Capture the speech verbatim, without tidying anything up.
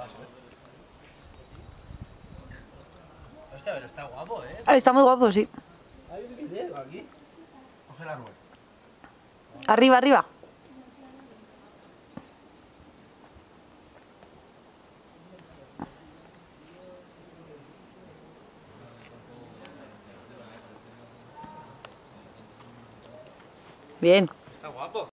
Hostia, pero está guapo, ¿eh? Está muy guapo, sí. Hay un video aquí. Coge la rueda. Arriba, arriba. Bien. Está guapo.